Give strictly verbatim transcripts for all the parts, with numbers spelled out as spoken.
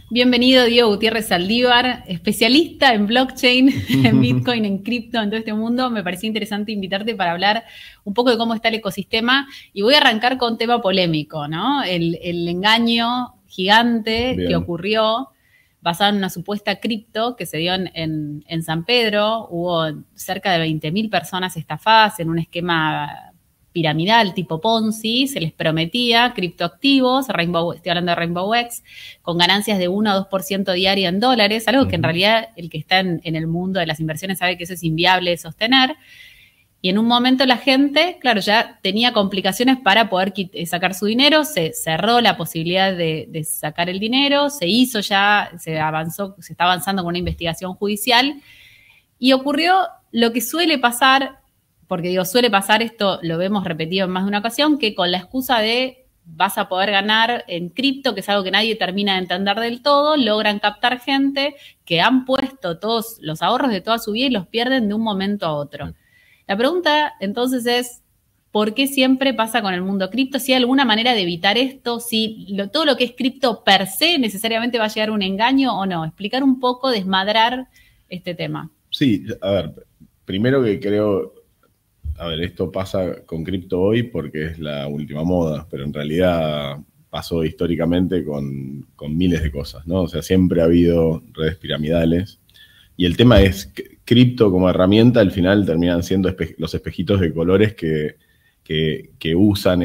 Bienvenido Diego Gutiérrez Saldívar, especialista en blockchain, en Bitcoin, en cripto, en todo este mundo. Me parecía interesante invitarte para hablar un poco de cómo está el ecosistema y voy a arrancar con un tema polémico, ¿no? El, el engaño gigante Bien. que ocurrió basado en una supuesta cripto que se dio en, en, en San Pedro. Hubo cerca de veinte mil personas estafadas en un esquema piramidal tipo Ponzi. Se les prometía criptoactivos, Rainbow, estoy hablando de Rainbow X, con ganancias de uno o dos por ciento diaria en dólares, algo que en realidad el que está en, en el mundo de las inversiones sabe que eso es inviable de sostener. Y en un momento la gente, claro, ya tenía complicaciones para poder sacar su dinero, se cerró la posibilidad de, de sacar el dinero, se hizo ya, se avanzó, se está avanzando con una investigación judicial y ocurrió lo que suele pasar. Porque digo, suele pasar esto, lo vemos repetido en más de una ocasión, que con la excusa de vas a poder ganar en cripto, que es algo que nadie termina de entender del todo, logran captar gente que han puesto todos los ahorros de toda su vida y los pierden de un momento a otro. La pregunta entonces es, ¿por qué siempre pasa con el mundo cripto? Si hay alguna manera de evitar esto, si lo, todo lo que es cripto per se necesariamente va a llegar a un engaño o no. Explicar un poco, desmadrar este tema. Sí, a ver, primero que creo... A ver, esto pasa con cripto hoy porque es la última moda, pero en realidad pasó históricamente con, con miles de cosas, ¿no? O sea, siempre ha habido redes piramidales. Y el tema es que cripto como herramienta al final terminan siendo espe los espejitos de colores que, que, que usan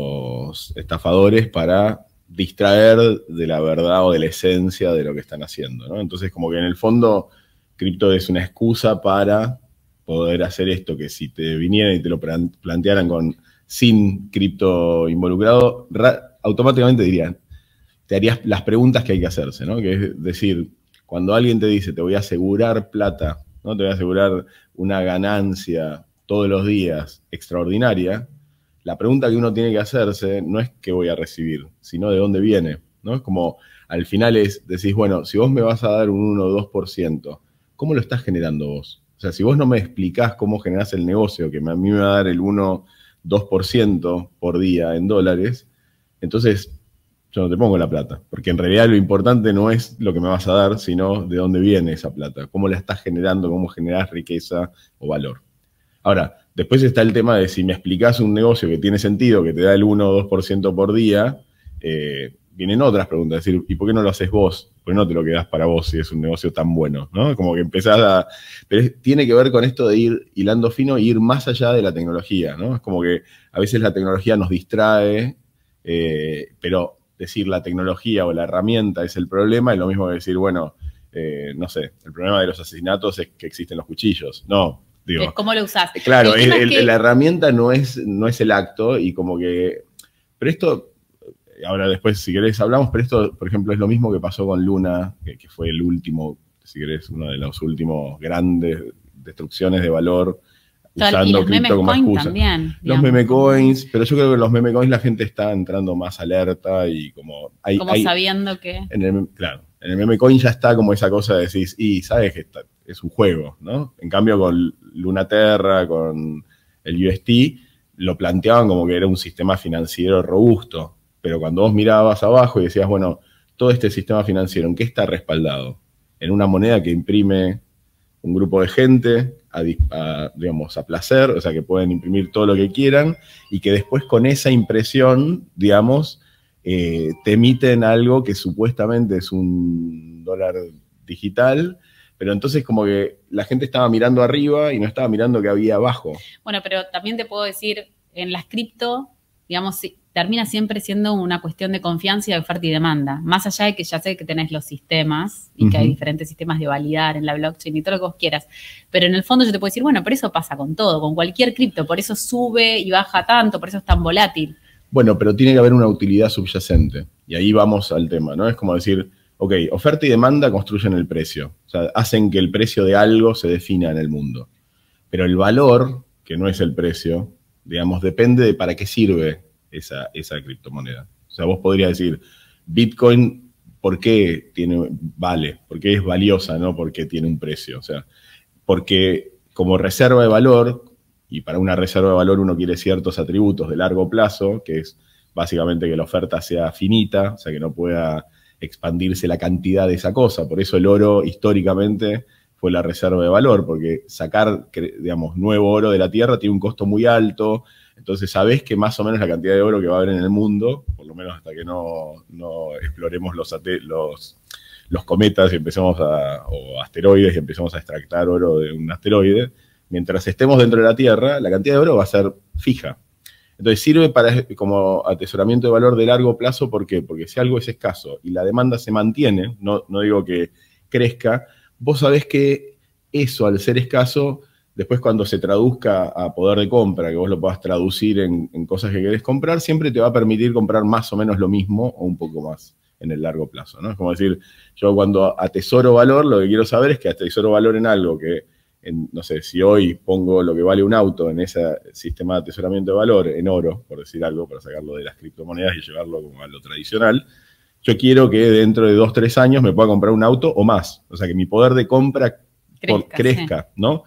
estos estafadores para distraer de la verdad o de la esencia de lo que están haciendo, ¿no? Entonces, como que en el fondo, cripto es una excusa para poder hacer esto, que si te vinieran y te lo plantearan con sin cripto involucrado, automáticamente dirían, te harías las preguntas que hay que hacerse, ¿no? Que es decir, cuando alguien te dice, te voy a asegurar plata, ¿no? Te voy a asegurar una ganancia todos los días extraordinaria, la pregunta que uno tiene que hacerse no es qué voy a recibir, sino de dónde viene, ¿no? Es como, al final es, decís, bueno, si vos me vas a dar un uno o dos por ciento, ¿cómo lo estás generando vos? O sea, si vos no me explicás cómo generás el negocio, que a mí me va a dar el uno o dos por ciento por día en dólares, entonces yo no te pongo la plata. Porque en realidad lo importante no es lo que me vas a dar, sino de dónde viene esa plata, cómo la estás generando, cómo generás riqueza o valor. Ahora, después está el tema de si me explicás un negocio que tiene sentido, que te da el uno o dos por ciento por día, eh, vienen otras preguntas, es decir, ¿y por qué no lo haces vos? ¿Por qué no te lo quedás para vos si es un negocio tan bueno? ¿No? Como que empezás a... Pero es, tiene que ver con esto de ir hilando fino e ir más allá de la tecnología, ¿no? Es como que a veces la tecnología nos distrae, eh, pero decir la tecnología o la herramienta es el problema, es lo mismo que decir, bueno, eh, no sé, el problema de los asesinatos es que existen los cuchillos. No, digo... Es cómo lo usás. Claro, el, el, que... la herramienta no es, no es el acto y como que... Pero esto... Ahora después, si querés, hablamos, pero esto, por ejemplo, es lo mismo que pasó con Luna, que, que fue el último, si querés, uno de los últimos grandes destrucciones de valor, claro, usando cripto como excusa. También, los digamos, meme coins, pero yo creo que los meme coins la gente está entrando más alerta y como... Hay, como hay, sabiendo que... En el, claro, en el meme coin ya está como esa cosa de decir, y sabes que está, es un juego, ¿no? En cambio con Lunaterra, con el U S T, lo planteaban como que era un sistema financiero robusto. Pero cuando vos mirabas abajo y decías, bueno, todo este sistema financiero, ¿en qué está respaldado? En una moneda que imprime un grupo de gente a, a, digamos, a placer, o sea, que pueden imprimir todo lo que quieran y que después con esa impresión, digamos, eh, te emiten algo que supuestamente es un dólar digital, pero entonces como que la gente estaba mirando arriba y no estaba mirando qué había abajo. Bueno, pero también te puedo decir, en las cripto, digamos, sí, termina siempre siendo una cuestión de confianza y de oferta y demanda. Más allá de que ya sé que tenés los sistemas y uh-huh. que hay diferentes sistemas de validar en la blockchain y todo lo que vos quieras. Pero en el fondo yo te puedo decir, bueno, pero eso pasa con todo, con cualquier cripto. Por eso sube y baja tanto, por eso es tan volátil. Bueno, pero tiene que haber una utilidad subyacente. Y ahí vamos al tema, ¿no? Es como decir, ok, oferta y demanda construyen el precio. O sea, hacen que el precio de algo se defina en el mundo. Pero el valor, que no es el precio, digamos, depende de para qué sirve esa, esa criptomoneda. O sea, vos podrías decir, Bitcoin, ¿por qué tiene, vale? ¿Por qué es valiosa, no? ¿Por qué tiene un precio? O sea, porque como reserva de valor, y para una reserva de valor uno quiere ciertos atributos de largo plazo, que es básicamente que la oferta sea finita, o sea, que no pueda expandirse la cantidad de esa cosa. Por eso el oro históricamente fue la reserva de valor, porque sacar, digamos, nuevo oro de la tierra tiene un costo muy alto. Entonces sabés que más o menos la cantidad de oro que va a haber en el mundo, por lo menos hasta que no, no exploremos los, los, los cometas y empecemos a, o asteroides y empecemos a extractar oro de un asteroide, mientras estemos dentro de la Tierra, la cantidad de oro va a ser fija. Entonces sirve para como atesoramiento de valor de largo plazo. ¿Por qué? Porque si algo es escaso y la demanda se mantiene, no, no digo que crezca, vos sabés que eso, al ser escaso, después cuando se traduzca a poder de compra, que vos lo puedas traducir en, en cosas que querés comprar, siempre te va a permitir comprar más o menos lo mismo o un poco más en el largo plazo, ¿no? Es como decir, yo cuando atesoro valor, lo que quiero saber es que atesoro valor en algo que, en, no sé, si hoy pongo lo que vale un auto en ese sistema de atesoramiento de valor, en oro, por decir algo, para sacarlo de las criptomonedas y llevarlo como a lo tradicional, yo quiero que dentro de dos, tres años me pueda comprar un auto o más. O sea, que mi poder de compra crezca, por, crezca sí. ¿no?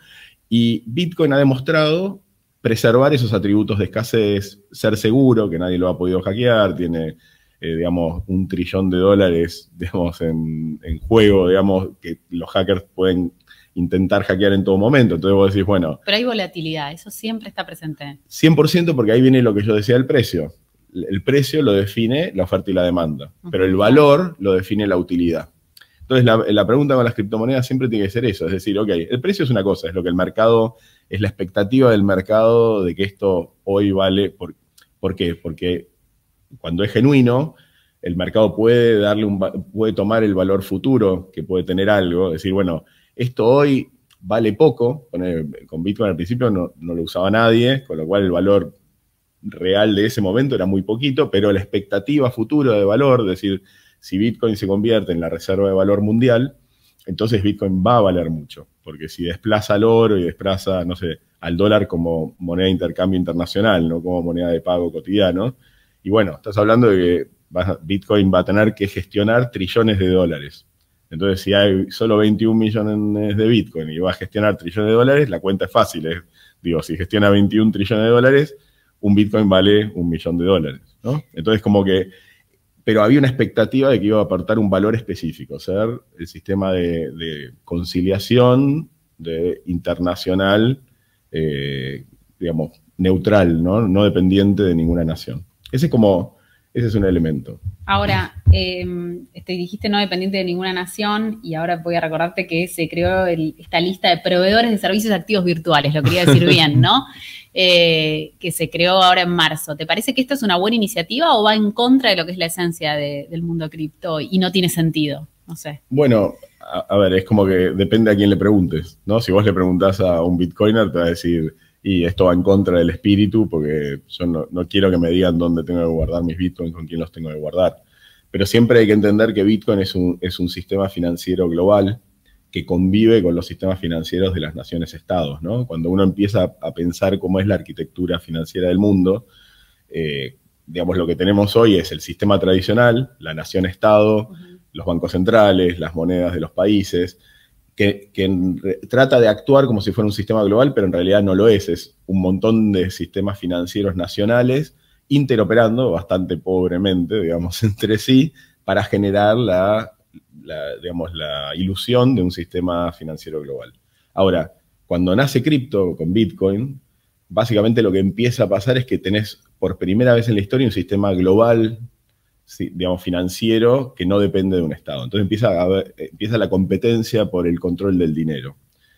Y Bitcoin ha demostrado preservar esos atributos de escasez, ser seguro, que nadie lo ha podido hackear, tiene, eh, digamos, un trillón de dólares, digamos, en, en juego, digamos, que los hackers pueden intentar hackear en todo momento. Entonces vos decís, bueno... Pero hay volatilidad, eso siempre está presente. cien por ciento, porque ahí viene lo que yo decía del precio. El precio lo define la oferta y la demanda, uh-huh. pero el valor lo define la utilidad. Entonces la, la pregunta con las criptomonedas siempre tiene que ser eso, es decir, ok, el precio es una cosa, es lo que el mercado, es la expectativa del mercado de que esto hoy vale. ¿Por, ¿por qué? Porque cuando es genuino, el mercado puede darle un, puede tomar el valor futuro que puede tener algo, decir, bueno, esto hoy vale poco, con Bitcoin al principio no, no lo usaba nadie, con lo cual el valor real de ese momento era muy poquito, pero la expectativa futura de valor, es decir, si Bitcoin se convierte en la reserva de valor mundial, entonces Bitcoin va a valer mucho, porque si desplaza al oro y desplaza, no sé, al dólar como moneda de intercambio internacional, no como moneda de pago cotidiano, y bueno, estás hablando de que Bitcoin va a tener que gestionar trillones de dólares. Entonces, si hay solo veintiún millones de Bitcoin y va a gestionar trillones de dólares, la cuenta es fácil. Es, digo, si gestiona veintiún trillones de dólares, un Bitcoin vale un millón de dólares, ¿no? Entonces, como que... Pero había una expectativa de que iba a aportar un valor específico, ser el sistema de, de conciliación de internacional, eh, digamos, neutral, ¿no? No dependiente de ninguna nación. Ese es como... Ese es un elemento. Ahora, eh, te dijiste no dependiente de ninguna nación y ahora voy a recordarte que se creó el, esta lista de proveedores de servicios activos virtuales, lo quería decir bien, ¿no? Eh, que se creó ahora en marzo. ¿Te parece que esto es una buena iniciativa o va en contra de lo que es la esencia de, del mundo cripto y no tiene sentido? No sé. Bueno, a, a ver, es como que depende a quién le preguntes, ¿no? Si vos le preguntás a un bitcoiner, te va a decir... Y esto va en contra del espíritu porque yo no, no quiero que me digan dónde tengo que guardar mis bitcoins, con quién los tengo que guardar. Pero siempre hay que entender que Bitcoin es un, es un sistema financiero global que convive con los sistemas financieros de las naciones-estados, ¿no? Cuando uno empieza a pensar cómo es la arquitectura financiera del mundo, eh, digamos, lo que tenemos hoy es el sistema tradicional, la nación-estado, uh-huh. los bancos centrales, las monedas de los países, Que, que en, trata de actuar como si fuera un sistema global, pero en realidad no lo es. Es un montón de sistemas financieros nacionales interoperando bastante pobremente, digamos, entre sí, para generar la, la, digamos, la ilusión de un sistema financiero global. Ahora, cuando nace cripto con Bitcoin, básicamente lo que empieza a pasar es que tenés por primera vez en la historia un sistema global, sí, digamos, financiero que no depende de un Estado. Entonces empieza, a haber, empieza la competencia por el control del dinero.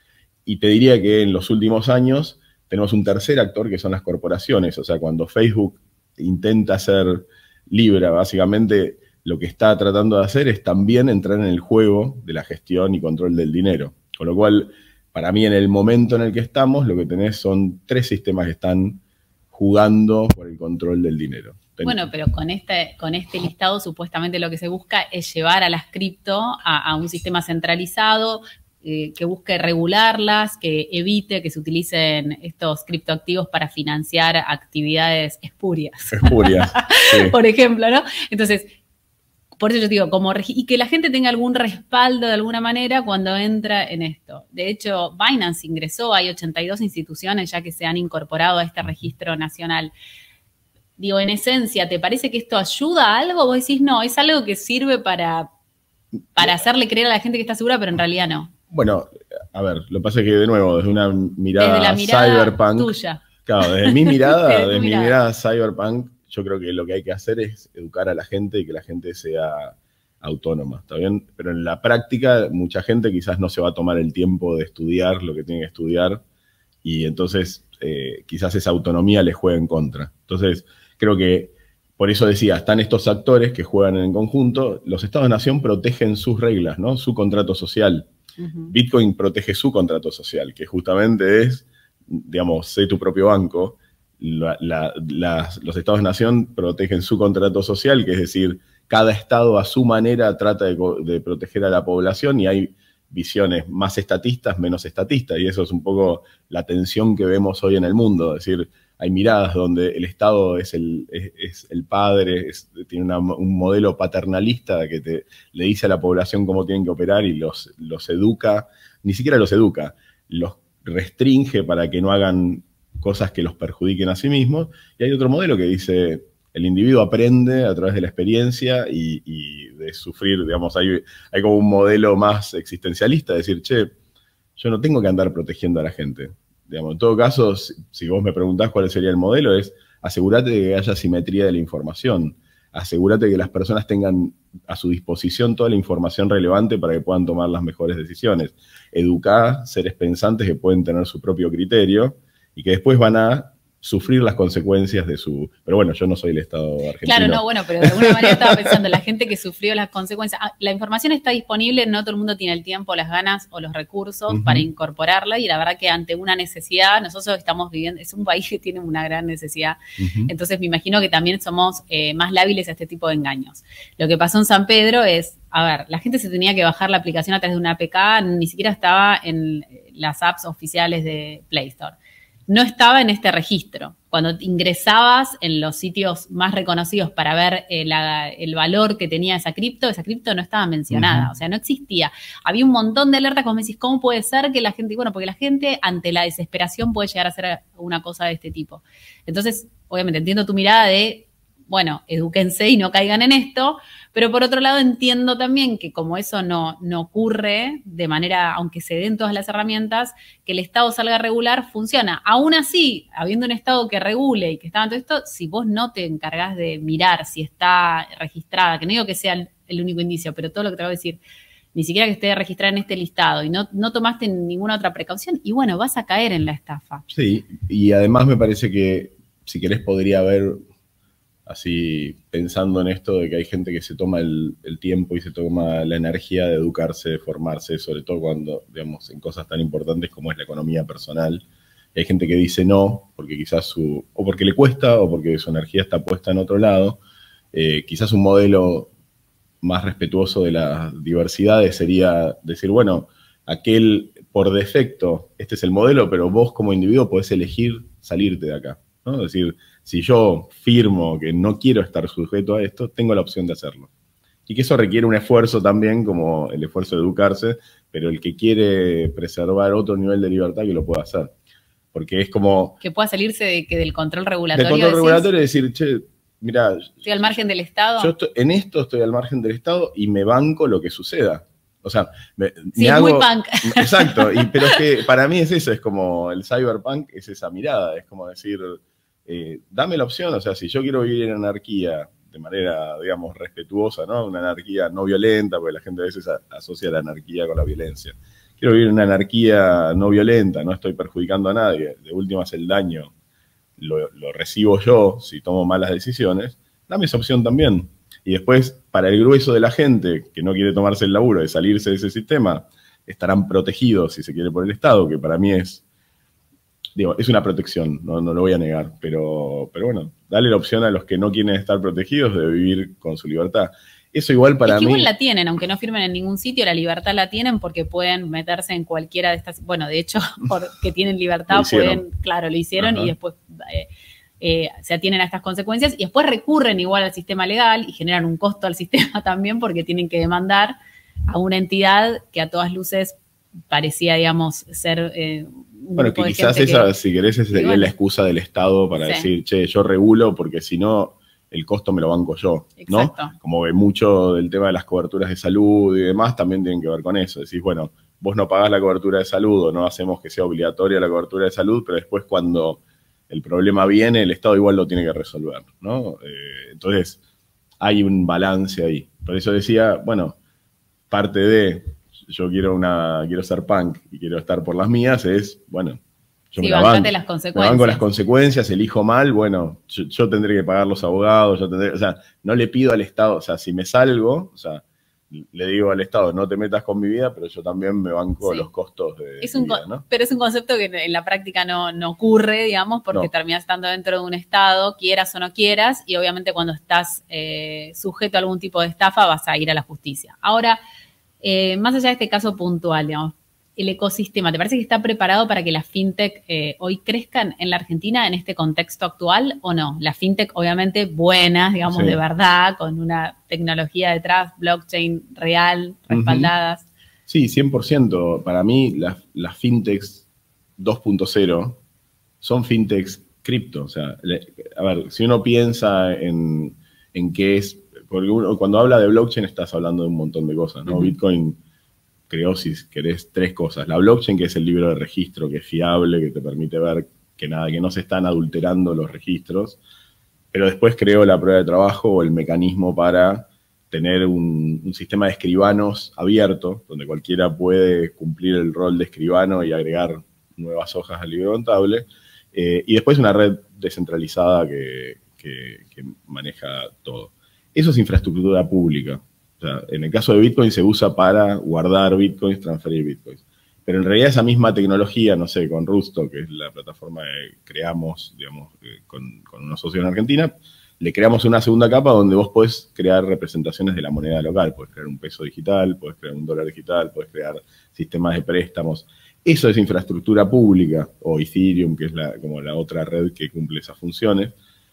Y te diría que en los últimos años tenemos un tercer actor que son las corporaciones. O sea, cuando Facebook intenta ser Libra, básicamente lo que está tratando de hacer es también entrar en el juego de la gestión y control del dinero. Con lo cual, para mí, en el momento en el que estamos, lo que tenés son tres sistemas que están jugando por el control del dinero. Bueno, pero con este, con este listado supuestamente lo que se busca es llevar a las cripto a, a un sistema centralizado eh, que busque regularlas, que evite que se utilicen estos criptoactivos para financiar actividades espurias. Espurias, sí. Por ejemplo, ¿no? Entonces, por eso yo digo, como y que la gente tenga algún respaldo de alguna manera cuando entra en esto. De hecho, Binance ingresó, hay ochenta y dos instituciones ya que se han incorporado a este registro nacional. Digo, en esencia, ¿te parece que esto ayuda a algo? Vos decís, no, es algo que sirve para para hacerle creer a la gente que está segura, pero en realidad no. Bueno, a ver, lo que pasa es que, de nuevo, desde una mirada, desde la mirada cyberpunk... tuya. Claro, desde mi mirada, desde desde mi mirada. mirada cyberpunk, yo creo que lo que hay que hacer es educar a la gente y que la gente sea autónoma, ¿está bien? Pero en la práctica, mucha gente quizás no se va a tomar el tiempo de estudiar lo que tiene que estudiar y entonces eh, quizás esa autonomía les juega en contra. Entonces, creo que, por eso decía, están estos actores que juegan en conjunto, los estados-nación protegen sus reglas, ¿no? Su contrato social. Uh-huh. Bitcoin protege su contrato social, que justamente es, digamos, sé tu propio banco. La, la, las, los estados-nación protegen su contrato social, que es decir, cada estado a su manera trata de, de proteger a la población y hay visiones más estatistas, menos estatistas, y eso es un poco la tensión que vemos hoy en el mundo. Es decir, hay miradas donde el Estado es el, es, es el padre, es, tiene una, un modelo paternalista que te, le dice a la población cómo tienen que operar y los, los educa, ni siquiera los educa, los restringe para que no hagan cosas que los perjudiquen a sí mismos, y hay otro modelo que dice, el individuo aprende a través de la experiencia y, y de sufrir, digamos, hay, hay como un modelo más existencialista, de decir, che, yo no tengo que andar protegiendo a la gente. Digamos, en todo caso, si, si vos me preguntás cuál sería el modelo, es asegúrate de que haya simetría de la información, asegúrate de que las personas tengan a su disposición toda la información relevante para que puedan tomar las mejores decisiones. Educar seres pensantes que pueden tener su propio criterio y que después van a sufrir las consecuencias de su... Pero bueno, yo no soy el Estado argentino. Claro, no, bueno, pero de alguna manera estaba pensando, la gente que sufrió las consecuencias... La información está disponible, no todo el mundo tiene el tiempo, las ganas o los recursos uh-huh. para incorporarla, y la verdad que ante una necesidad, nosotros estamos viviendo... Es un país que tiene una gran necesidad, uh-huh. entonces me imagino que también somos eh, más lábiles a este tipo de engaños. Lo que pasó en San Pedro es, a ver, la gente se tenía que bajar la aplicación a través de una A P K, ni siquiera estaba en las apps oficiales de Play Store. No estaba en este registro. Cuando ingresabas en los sitios más reconocidos para ver eh, la, el valor que tenía esa cripto, esa cripto no estaba mencionada, uh-huh. o sea, no existía. Había un montón de alertas, como me decís, ¿cómo puede ser que la gente...? Bueno, porque la gente ante la desesperación puede llegar a hacer una cosa de este tipo. Entonces, obviamente, entiendo tu mirada de, bueno, edúquense y no caigan en esto, pero por otro lado entiendo también que como eso no, no ocurre de manera, aunque se den todas las herramientas, que el Estado salga a regular, funciona. Aún así, habiendo un Estado que regule y que está en todo esto, si vos no te encargás de mirar si está registrada, que no digo que sea el, el único indicio, pero todo lo que te voy a decir, ni siquiera que esté registrada en este listado y no, no tomaste ninguna otra precaución, y bueno, vas a caer en la estafa. Sí, y además me parece que, si querés, podría haber... Así, pensando en esto de que hay gente que se toma el, el tiempo y se toma la energía de educarse, de formarse, sobre todo cuando, digamos, en cosas tan importantes como es la economía personal. Y hay gente que dice no, porque quizás su, o porque le cuesta, o porque su energía está puesta en otro lado. Eh, quizás un modelo más respetuoso de las diversidades sería decir, bueno, aquel por defecto, este es el modelo, pero vos como individuo podés elegir salirte de acá, ¿no? Es decir, si yo firmo que no quiero estar sujeto a esto, tengo la opción de hacerlo. Y que eso requiere un esfuerzo también, como el esfuerzo de educarse, pero el que quiere preservar otro nivel de libertad que lo pueda hacer. Porque es como... Que pueda salirse de, que del control regulatorio. Del control decís, regulatorio es decir, che, mira... Estoy al margen del Estado. Yo estoy, en esto estoy al margen del Estado y me banco lo que suceda. O sea, me, sí, me hago, muy punk. Exacto, y, pero es que para mí es eso, es como el cyberpunk, es esa mirada, es como decir... Eh, dame la opción, o sea, si yo quiero vivir en anarquía de manera, digamos, respetuosa, ¿no? Una anarquía no violenta, porque la gente a veces a, asocia la anarquía con la violencia. Quiero vivir en una anarquía no violenta, no estoy perjudicando a nadie, de últimas el daño lo, lo recibo yo si tomo malas decisiones, dame esa opción también. Y después, para el grueso de la gente que no quiere tomarse el laburo de salirse de ese sistema, estarán protegidos, si se quiere, por el Estado, que para mí es... Digo, es una protección, no, no lo voy a negar, pero, pero bueno, dale la opción a los que no quieren estar protegidos de vivir con su libertad. Eso igual para es que mí... igual la tienen, aunque no firmen en ningún sitio, la libertad la tienen porque pueden meterse en cualquiera de estas... Bueno, de hecho, porque tienen libertad, pueden... Claro, lo hicieron. Ajá. Y después eh, eh, se atienen a estas consecuencias y después recurren igual al sistema legal y generan un costo al sistema también porque tienen que demandar a una entidad que a todas luces parecía, digamos, ser... Eh, Bueno, que quizás esa, que, si querés, es bueno, la excusa del Estado para sí. decir, che, yo regulo porque si no, el costo me lo banco yo, ¿no? Exacto. Como que mucho del tema de las coberturas de salud y demás también tienen que ver con eso. Decís, bueno, vos no pagás la cobertura de salud o no hacemos que sea obligatoria la cobertura de salud, pero después cuando el problema viene, el Estado igual lo tiene que resolver, ¿no? Eh, entonces, hay un balance ahí. Por eso decía, bueno, parte de yo quiero una quiero ser punk y quiero estar por las mías es, bueno, yo sí, me la banco, las consecuencias. me banco las consecuencias, elijo mal, bueno, yo, yo tendré que pagar los abogados, yo tendré, o sea, no le pido al Estado, o sea, si me salgo, o sea, le digo al Estado, no te metas con mi vida, pero yo también me banco sí. los costos de es mi un, vida, ¿no? Pero es un concepto que en la práctica no, no ocurre, digamos, porque no. terminas estando dentro de un Estado, quieras o no quieras, y obviamente cuando estás eh, sujeto a algún tipo de estafa vas a ir a la justicia. Ahora, eh, más allá de este caso puntual, digamos, el ecosistema, ¿te parece que está preparado para que las fintech eh, hoy crezcan en la Argentina en este contexto actual o no? Las fintech obviamente buenas, digamos, sí. de verdad, con una tecnología detrás, blockchain real, respaldadas. Uh-huh. Sí, cien por ciento. Para mí las, las fintechs dos punto cero son fintechs cripto. O sea, le, a ver, si uno piensa en, en qué es, porque uno, cuando habla de blockchain estás hablando de un montón de cosas, ¿no? Uh-huh. Bitcoin creó, si querés, tres cosas. La blockchain, que es el libro de registro, que es fiable, que te permite ver que nada, que no se están adulterando los registros. Pero después creó la prueba de trabajo o el mecanismo para tener un, un sistema de escribanos abierto, donde cualquiera puede cumplir el rol de escribano y agregar nuevas hojas al libro contable. Eh, y después una red descentralizada que, que, que maneja todo. Eso es infraestructura pública. O sea, en el caso de Bitcoin se usa para guardar Bitcoins, transferir Bitcoins. Pero en realidad esa misma tecnología, no sé, con Rusto, que es la plataforma que creamos, digamos, con, con unos socios en Argentina, le creamos una segunda capa donde vos podés crear representaciones de la moneda local. Podés crear un peso digital, podés crear un dólar digital, podés crear sistemas de préstamos. Eso es infraestructura pública, o Ethereum, que es la, como la otra red que cumple esas funciones.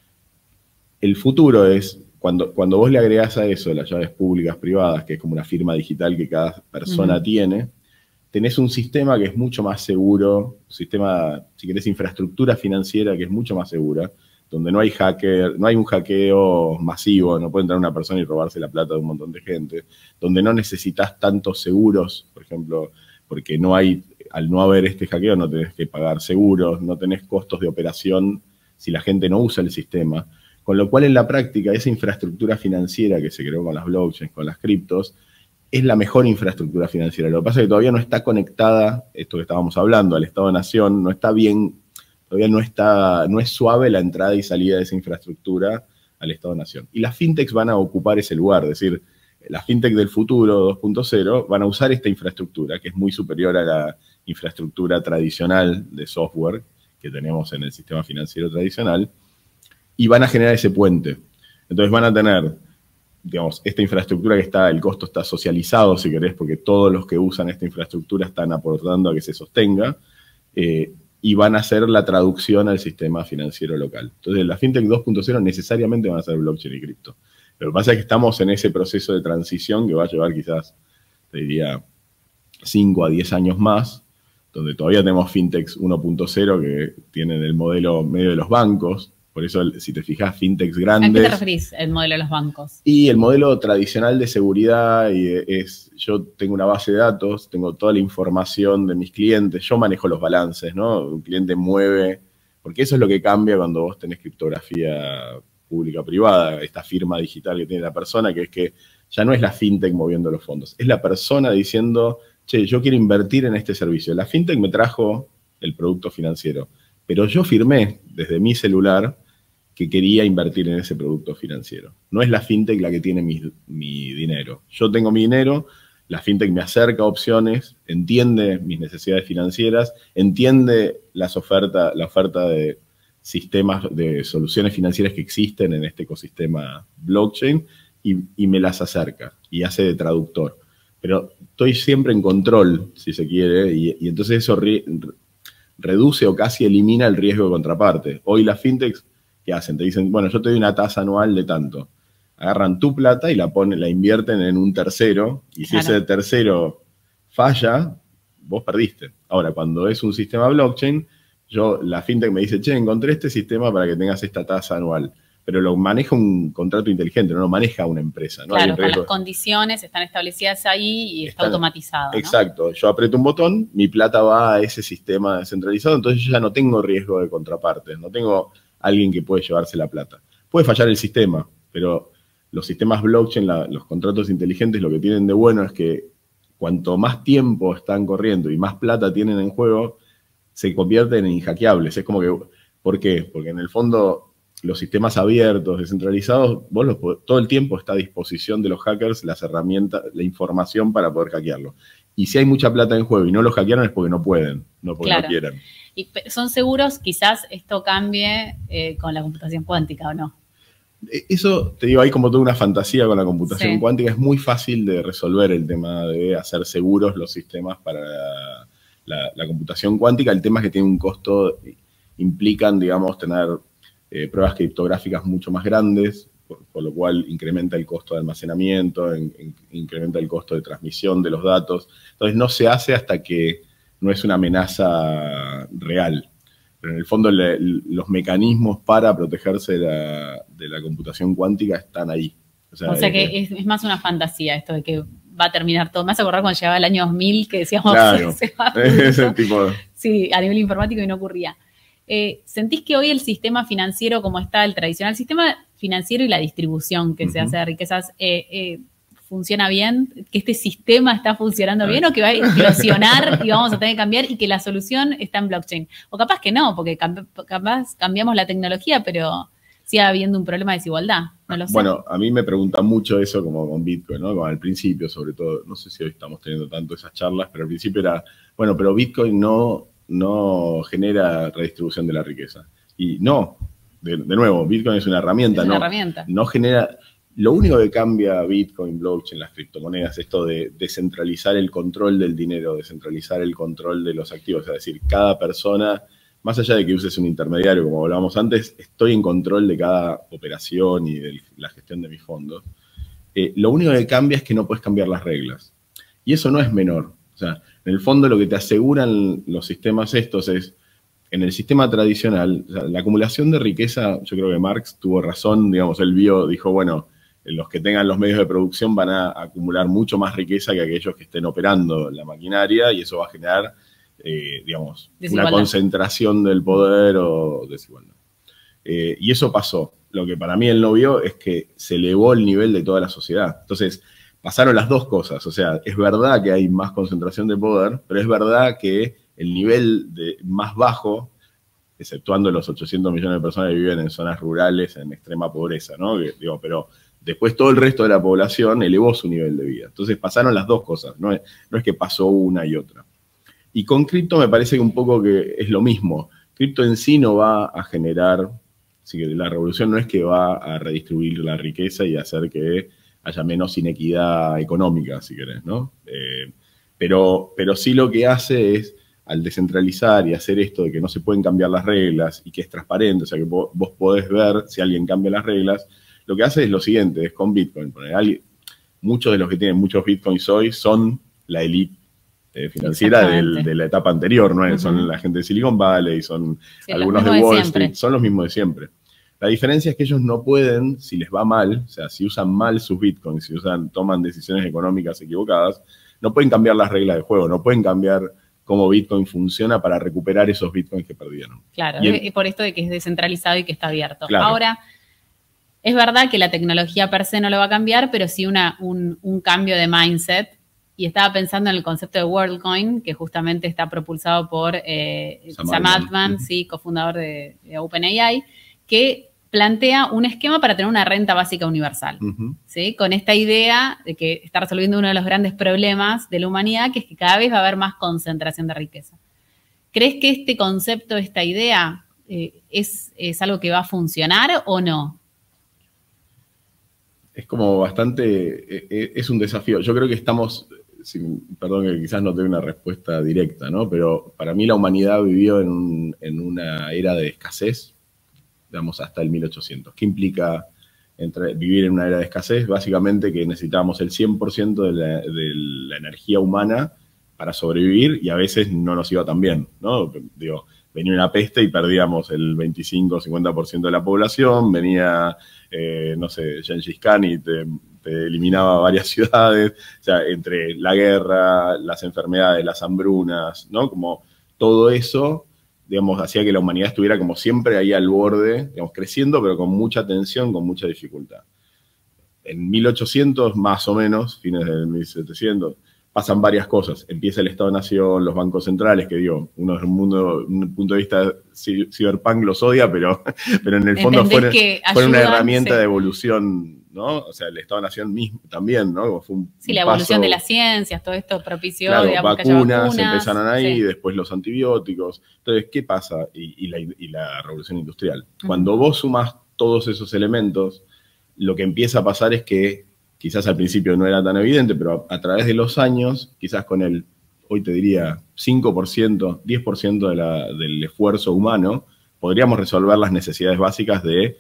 El futuro es, cuando, cuando vos le agregás a eso las llaves públicas privadas, que es como una firma digital que cada persona uh-huh. tiene, tenés un sistema que es mucho más seguro, un sistema, si querés, infraestructura financiera que es mucho más segura, donde no hay hacker, no hay un hackeo masivo, no puede entrar una persona y robarse la plata de un montón de gente, donde no necesitas tantos seguros, por ejemplo, porque no hay, al no haber este hackeo no tenés que pagar seguros, no tenés costos de operación si la gente no usa el sistema. Con lo cual, en la práctica, esa infraestructura financiera que se creó con las blockchains, con las criptos, es la mejor infraestructura financiera. Lo que pasa es que todavía no está conectada, esto que estábamos hablando, al Estado-Nación, no está bien, todavía no está, no es suave la entrada y salida de esa infraestructura al Estado-Nación. Y las fintechs van a ocupar ese lugar, es decir, las fintech del futuro dos punto cero van a usar esta infraestructura, que es muy superior a la infraestructura tradicional de software que tenemos en el sistema financiero tradicional, y van a generar ese puente. Entonces van a tener, digamos, esta infraestructura que está, el costo está socializado, si querés, porque todos los que usan esta infraestructura están aportando a que se sostenga, eh, y van a hacer la traducción al sistema financiero local. Entonces, las fintech dos punto cero necesariamente van a ser blockchain y cripto. Lo que pasa es que estamos en ese proceso de transición que va a llevar quizás, te diría, cinco a diez años más, donde todavía tenemos fintechs uno punto cero que tienen el modelo medio de los bancos. Por eso, si te fijas, fintechs grandes... ¿A qué te referís, el modelo de los bancos? Y el modelo tradicional de seguridad y es, yo tengo una base de datos, tengo toda la información de mis clientes, yo manejo los balances, ¿no? Un cliente mueve, porque eso es lo que cambia cuando vos tenés criptografía pública-privada, esta firma digital que tiene la persona, que es que ya no es la fintech moviendo los fondos, es la persona diciendo, che, yo quiero invertir en este servicio. La fintech me trajo el producto financiero, pero yo firmé desde mi celular que quería invertir en ese producto financiero. No es la fintech la que tiene mi, mi dinero. Yo tengo mi dinero, la fintech me acerca opciones, entiende mis necesidades financieras, entiende las ofertas, la oferta de sistemas, de soluciones financieras que existen en este ecosistema blockchain y, y me las acerca y hace de traductor. Pero estoy siempre en control, si se quiere, y, y entonces eso re, reduce o casi elimina el riesgo de contraparte. Hoy las fintechs, ¿qué hacen? Te dicen, bueno, yo te doy una tasa anual de tanto. Agarran tu plata y la ponen, la invierten en un tercero, y si claro. ese tercero falla, vos perdiste. Ahora, cuando es un sistema blockchain, yo, la fintech me dice, che, encontré este sistema para que tengas esta tasa anual. pero lo maneja un contrato inteligente, no lo maneja una empresa. ¿No? Claro, con las condiciones están establecidas ahí y está, está automatizado. ¿no? Exacto, yo aprieto un botón, mi plata va a ese sistema descentralizado, entonces yo ya no tengo riesgo de contrapartes, no tengo alguien que puede llevarse la plata. Puede fallar el sistema, pero los sistemas blockchain, la, los contratos inteligentes, lo que tienen de bueno es que cuanto más tiempo están corriendo y más plata tienen en juego, se convierten en inhackeables. Es como que, ¿por qué? Porque en el fondo los sistemas abiertos, descentralizados, vos los, todo el tiempo está a disposición de los hackers las herramientas, la información para poder hackearlo. Y si hay mucha plata en juego y no lo hackearon es porque no pueden, no porque claro. no quieren. ¿Y son seguros quizás esto cambie eh, con la computación cuántica o no? Eso, te digo, hay como toda una fantasía con la computación sí. cuántica. Es muy fácil de resolver el tema de hacer seguros los sistemas para la, la, la computación cuántica. El tema es que tiene un costo, implican, digamos, tener eh, pruebas criptográficas mucho más grandes, por, por lo cual incrementa el costo de almacenamiento, en, en, incrementa el costo de transmisión de los datos. Entonces no se hace hasta que no es una amenaza real. Pero en el fondo le, los mecanismos para protegerse de la, de la computación cuántica están ahí. O sea, o sea que es, es más una fantasía esto de que va a terminar todo. Me hace acordar cuando llegaba el año dos mil que decíamos claro, se va a ese tipo de... Sí, a nivel informático y no ocurría. Eh, ¿Sentís que hoy el sistema financiero como está, el tradicional sistema financiero y la distribución que uh-huh. se hace de riquezas, eh, eh, funciona bien? ¿Que este sistema está funcionando bien o que va a implosionar y vamos a tener que cambiar y que la solución está en blockchain? O capaz que no, porque camp- capaz cambiamos la tecnología, pero sigue habiendo un problema de desigualdad. No lo sé. Bueno, a mí me preguntan mucho eso como con Bitcoin, ¿no? Como al principio, sobre todo, no sé si hoy estamos teniendo tanto esas charlas, pero al principio era, bueno, pero Bitcoin no, no genera redistribución de la riqueza. Y no, de, de nuevo, Bitcoin es una herramienta, es una no, herramienta. no genera... Lo único que cambia Bitcoin, blockchain, las criptomonedas, esto de descentralizar el control del dinero, descentralizar el control de los activos, es decir, cada persona, más allá de que uses un intermediario, como hablábamos antes, estoy en control de cada operación y de la gestión de mis fondos. Eh, lo único que cambia es que no puedes cambiar las reglas. Y eso no es menor. O sea, en el fondo lo que te aseguran los sistemas estos es, en el sistema tradicional, o sea, la acumulación de riqueza, yo creo que Marx tuvo razón, digamos, él vio, dijo, bueno, los que tengan los medios de producción van a acumular mucho más riqueza que aquellos que estén operando la maquinaria y eso va a generar, eh, digamos, una concentración del poder o desigualdad. Eh, y eso pasó. Lo que para mí él no vio es que se elevó el nivel de toda la sociedad. Entonces, pasaron las dos cosas. O sea, es verdad que hay más concentración de poder, pero es verdad que el nivel de más bajo, exceptuando los ochocientos millones de personas que viven en zonas rurales en extrema pobreza, ¿no? Que, digo, pero después todo el resto de la población elevó su nivel de vida. Entonces pasaron las dos cosas, no es, no es que pasó una y otra. Y con cripto me parece que un poco que es lo mismo. Cripto en sí no va a generar, así que la revolución no es que va a redistribuir la riqueza y hacer que haya menos inequidad económica, si querés, ¿no? Eh, pero, pero sí lo que hace es, al descentralizar y hacer esto de que no se pueden cambiar las reglas y que es transparente, o sea que vos, vos podés ver si alguien cambia las reglas, lo que hace es lo siguiente, es con Bitcoin. Muchos de los que tienen muchos Bitcoins hoy son la élite eh, financiera del, de la etapa anterior, ¿no? Uh-huh. Son la gente de Silicon Valley, son sí, algunos de Wall de Street, son los mismos de siempre. La diferencia es que ellos no pueden, si les va mal, o sea, si usan mal sus Bitcoins, si usan, toman decisiones económicas equivocadas, no pueden cambiar las reglas del juego, no pueden cambiar cómo Bitcoin funciona para recuperar esos Bitcoins que perdieron. Claro, y el, por esto de que es descentralizado y que está abierto. Claro. Ahora, es verdad que la tecnología per se no lo va a cambiar, pero sí una, un, un cambio de mindset. Y estaba pensando en el concepto de WorldCoin, que justamente está propulsado por eh, Sam, Sam Altman, uh-huh. sí, cofundador de, de OpenAI, que plantea un esquema para tener una renta básica universal, uh-huh. ¿sí? Con esta idea de que está resolviendo uno de los grandes problemas de la humanidad, que es que cada vez va a haber más concentración de riqueza. ¿Crees que este concepto, esta idea, eh, es, es algo que va a funcionar o no? Es como bastante, es un desafío. Yo creo que estamos, perdón que quizás no tenga una respuesta directa, ¿no? Pero para mí la humanidad vivió en, un, en una era de escasez, digamos, hasta el mil ochocientos. ¿Qué implica entre, vivir en una era de escasez? Básicamente que necesitábamos el cien por ciento de la, de la energía humana para sobrevivir y a veces no nos iba tan bien, ¿no? Digo, venía una peste y perdíamos el veinticinco o cincuenta por ciento de la población, venía, eh, no sé, Gengis Khan y te, te eliminaba varias ciudades, o sea, entre la guerra, las enfermedades, las hambrunas, ¿no? Como todo eso, digamos, hacía que la humanidad estuviera como siempre ahí al borde, digamos, creciendo, pero con mucha tensión, con mucha dificultad. En mil ochocientos, más o menos, fines de mil setecientos, pasan varias cosas. Empieza el Estado-Nación, los bancos centrales, que digo, uno desde un, mundo, un punto de vista cyberpunk los odia, pero, pero en el fondo fueron, fueron una herramienta sí. de evolución, ¿no? O sea, el Estado-Nación mismo también, ¿no? Fue un, sí, un la evolución paso, de las ciencias, todo esto propició, claro, digamos, vacunas, que haya vacunas, empezaron ahí, sí. después los antibióticos. Entonces, ¿qué pasa? Y, y, la, y la revolución industrial. Uh-huh. Cuando vos sumás todos esos elementos, lo que empieza a pasar es que quizás al principio no era tan evidente, pero a, a través de los años, quizás con el, hoy te diría, cinco por ciento, diez por ciento de la, del esfuerzo humano, podríamos resolver las necesidades básicas del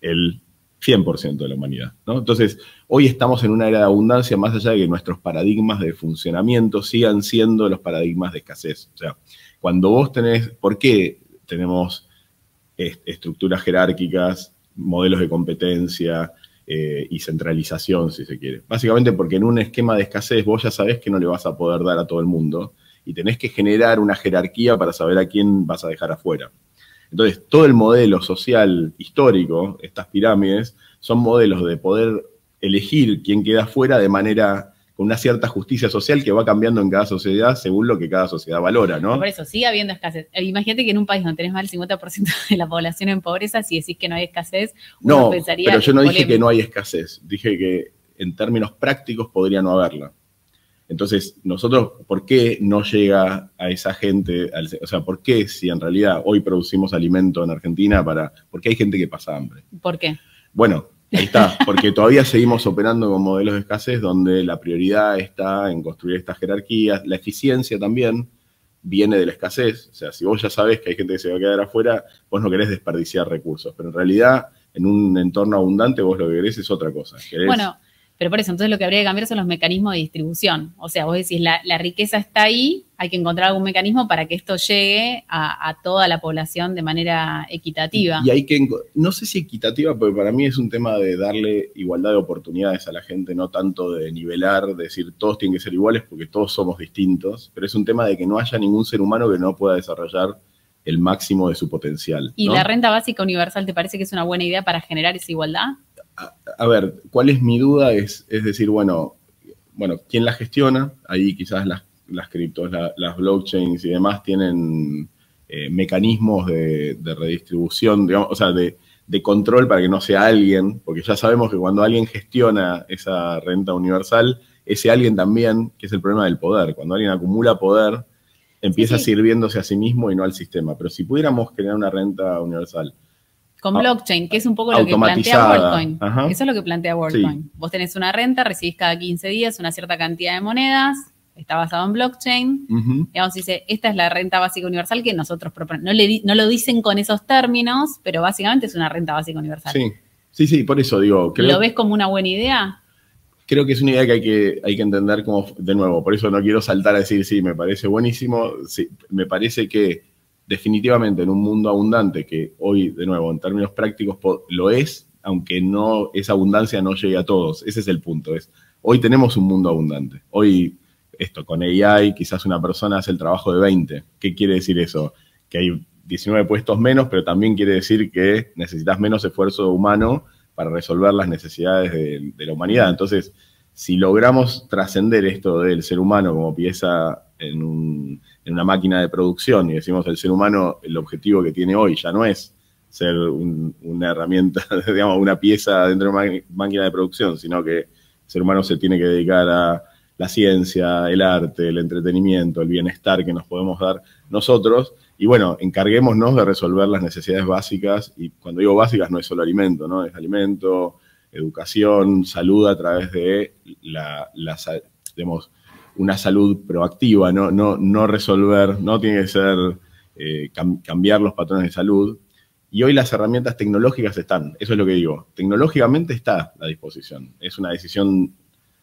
cien por ciento de la humanidad, ¿no? Entonces, hoy estamos en una era de abundancia, más allá de que nuestros paradigmas de funcionamiento sigan siendo los paradigmas de escasez. O sea, cuando vos tenés, ¿por qué tenemos est- estructuras jerárquicas, modelos de competencia, Eh, y centralización, si se quiere? Básicamente porque en un esquema de escasez vos ya sabés que no le vas a poder dar a todo el mundo y tenés que generar una jerarquía para saber a quién vas a dejar afuera. Entonces, todo el modelo social histórico, estas pirámides, son modelos de poder elegir quién queda afuera de manera con una cierta justicia social que va cambiando en cada sociedad según lo que cada sociedad valora, ¿no? Por eso, sigue habiendo escasez. Imagínate que en un país donde tenés más del cincuenta por ciento de la población en pobreza, si decís que no hay escasez, uno no, pensaría... pero yo no dije polémico. que no hay escasez. Dije que en términos prácticos podría no haberla. Entonces, nosotros, ¿por qué no llega a esa gente? Al, o sea, ¿por qué si en realidad hoy producimos alimento en Argentina para... ¿Por qué hay gente que pasa hambre? ¿Por qué? Bueno, ahí está, porque todavía seguimos operando con modelos de escasez donde la prioridad está en construir estas jerarquías. La eficiencia también viene de la escasez. O sea, si vos ya sabés que hay gente que se va a quedar afuera, vos no querés desperdiciar recursos. Pero en realidad, en un entorno abundante, vos lo que querés es otra cosa. Querés... Bueno, pero por eso, entonces lo que habría que cambiar son los mecanismos de distribución. O sea, vos decís, la, la riqueza está ahí, hay que encontrar algún mecanismo para que esto llegue a, a toda la población de manera equitativa. Y hay que, no sé si equitativa, porque para mí es un tema de darle igualdad de oportunidades a la gente, no tanto de nivelar, de decir todos tienen que ser iguales porque todos somos distintos, pero es un tema de que no haya ningún ser humano que no pueda desarrollar el máximo de su potencial, ¿Y ¿no? la renta básica universal te parece que es una buena idea para generar esa igualdad? A, a ver, ¿cuál es mi duda? Es, es decir, bueno, bueno, ¿quién la gestiona? Ahí quizás las, las criptos, la, las blockchains y demás tienen eh, mecanismos de, de redistribución, digamos, o sea, de, de control para que no sea alguien, porque ya sabemos que cuando alguien gestiona esa renta universal, ese alguien también, que es el problema del poder, cuando alguien acumula poder, empieza sí, sí. sirviéndose a sí mismo y no al sistema. Pero si pudiéramos crear una renta universal con blockchain, que es un poco lo que plantea WorldCoin. Ajá. Eso es lo que plantea WorldCoin. Sí. Vos tenés una renta, recibís cada quince días una cierta cantidad de monedas, está basado en blockchain. Uh-huh. Digamos, dice, esta es la renta básica universal que nosotros proponemos. No, le, no lo dicen con esos términos, pero básicamente es una renta básica universal. Sí, sí, sí, por eso digo. Creo, ¿lo ves como una buena idea? Creo que es una idea que hay que, hay que entender como, de nuevo, por eso no quiero saltar a decir, sí, me parece buenísimo, sí, me parece que definitivamente en un mundo abundante, que hoy, de nuevo, en términos prácticos lo es, aunque no esa abundancia no llegue a todos. Ese es el punto. Es, hoy tenemos un mundo abundante. Hoy, esto, con A I, quizás una persona hace el trabajo de veinte. ¿Qué quiere decir eso? Que hay diecinueve puestos menos, pero también quiere decir que necesitas menos esfuerzo humano para resolver las necesidades de, de la humanidad. Entonces, si logramos trascender esto del ser humano como pieza en, un, en una máquina de producción y decimos el ser humano, el objetivo que tiene hoy ya no es ser un, una herramienta, digamos, una pieza dentro de una máquina de producción, sino que el ser humano se tiene que dedicar a la ciencia, el arte, el entretenimiento, el bienestar que nos podemos dar nosotros. Y bueno, encarguémonos de resolver las necesidades básicas, y cuando digo básicas no es solo alimento, ¿no? Es alimento, educación, salud a través de la, la digamos, una salud proactiva, no, no, no resolver, no tiene que ser eh, cam, cambiar los patrones de salud. Y hoy las herramientas tecnológicas están, eso es lo que digo, tecnológicamente está a disposición. Es una decisión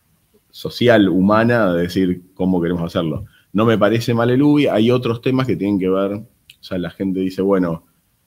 social, humana, de decir cómo queremos hacerlo. No me parece mal el U B I, hay otros temas que tienen que ver ya la gente dice, bueno,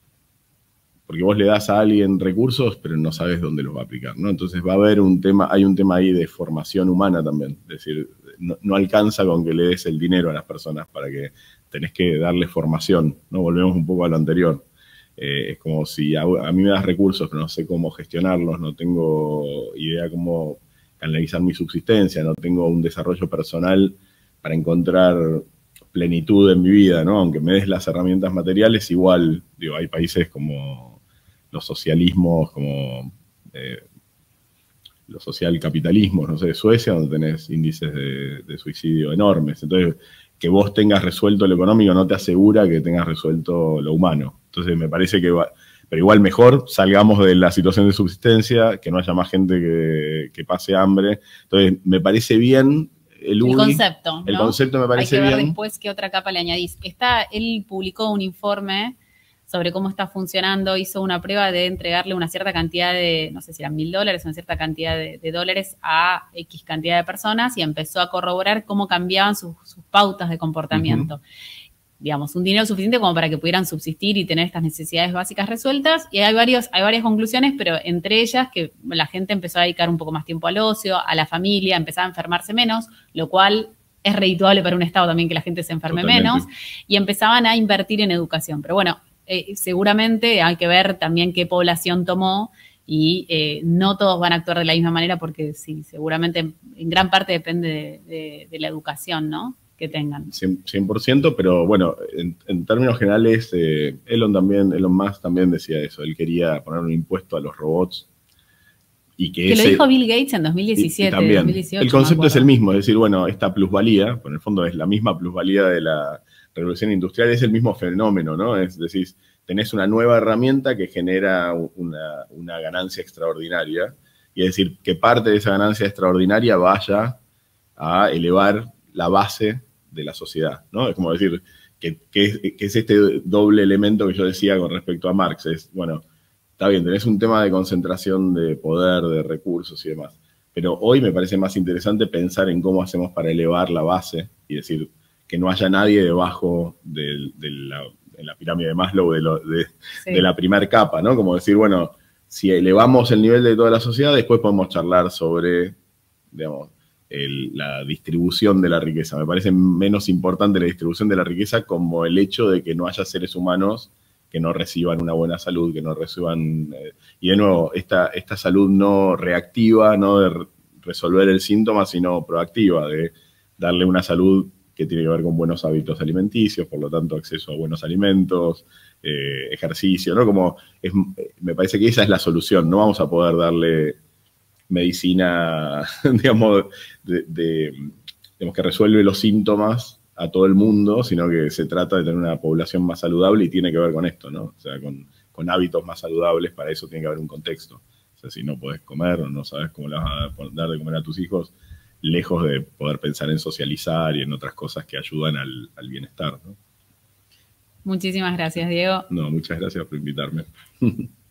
porque vos le das a alguien recursos, pero no sabes dónde los va a aplicar, ¿no? Entonces va a haber un tema, hay un tema ahí de formación humana también, es decir, no, no alcanza con que le des el dinero a las personas para que tenés que darle formación, ¿no? Volvemos un poco a lo anterior. Eh, es como si a, a mí me das recursos, pero no sé cómo gestionarlos, no tengo idea cómo canalizar mi subsistencia, no tengo un desarrollo personal para encontrar plenitud en mi vida, ¿no? Aunque me des las herramientas materiales, igual, digo, hay países como los socialismos, como eh, los socialcapitalismos, no sé, Suecia, donde tenés índices de, de suicidio enormes. Entonces, que vos tengas resuelto lo económico no te asegura que tengas resuelto lo humano. Entonces, me parece que va, pero igual mejor salgamos de la situación de subsistencia, que no haya más gente que, que pase hambre. Entonces, me parece bien el, el U D I, concepto, ¿no? El concepto me parece bien. Hay que ver después qué otra capa le añadís. Está, él publicó un informe sobre cómo está funcionando, hizo una prueba de entregarle una cierta cantidad de, no sé si eran mil dólares, una cierta cantidad de, de dólares a X cantidad de personas y empezó a corroborar cómo cambiaban sus, sus pautas de comportamiento. Uh-huh. Digamos, un dinero suficiente como para que pudieran subsistir y tener estas necesidades básicas resueltas. Y hay, varios, hay varias conclusiones, pero entre ellas que la gente empezó a dedicar un poco más tiempo al ocio, a la familia, empezaba a enfermarse menos, lo cual es redituable para un Estado también que la gente se enferme Totalmente. menos, y empezaban a invertir en educación. Pero bueno, eh, seguramente hay que ver también qué población tomó y eh, no todos van a actuar de la misma manera porque sí, seguramente en gran parte depende de, de, de la educación, ¿no? Que tengan. cien por ciento, pero bueno, en, en términos generales, eh, Elon también, Elon Musk también decía eso, él quería poner un impuesto a los robots. Y que que ese, lo dijo Bill Gates en dos mil diecisiete, y, y también, dos mil dieciocho. El concepto es el mismo, es decir, bueno, esta plusvalía, por el fondo es la misma plusvalía de la revolución industrial, es el mismo fenómeno, ¿no? Es decir, tenés una nueva herramienta que genera una, una ganancia extraordinaria, y es decir, que parte de esa ganancia extraordinaria vaya a elevar la base de la sociedad, ¿no? Es como decir, que, que, es, que es este doble elemento que yo decía con respecto a Marx, es, bueno, está bien, tenés un tema de concentración de poder, de recursos y demás, pero hoy me parece más interesante pensar en cómo hacemos para elevar la base y decir que no haya nadie debajo de, de, la, de la pirámide de Maslow, de, lo, de, sí. de la primer capa, ¿no? Como decir, bueno, si elevamos el nivel de toda la sociedad, después podemos charlar sobre, digamos, el, la distribución de la riqueza. Me parece menos importante la distribución de la riqueza como el hecho de que no haya seres humanos que no reciban una buena salud, que no reciban... Eh, y de nuevo, esta, esta salud no reactiva, no de re resolver el síntoma, sino proactiva, de darle una salud que tiene que ver con buenos hábitos alimenticios, por lo tanto acceso a buenos alimentos, eh, ejercicio, ¿no? Como es, me parece que esa es la solución, no vamos a poder darle medicina, digamos, de, de, digamos, que resuelve los síntomas a todo el mundo, sino que se trata de tener una población más saludable y tiene que ver con esto, ¿no? O sea, con, con hábitos más saludables, para eso tiene que haber un contexto. O sea, si no podés comer o no sabes cómo le vas a dar de comer a tus hijos, lejos de poder pensar en socializar y en otras cosas que ayudan al, al bienestar, ¿no? Muchísimas gracias, Diego. No, muchas gracias por invitarme.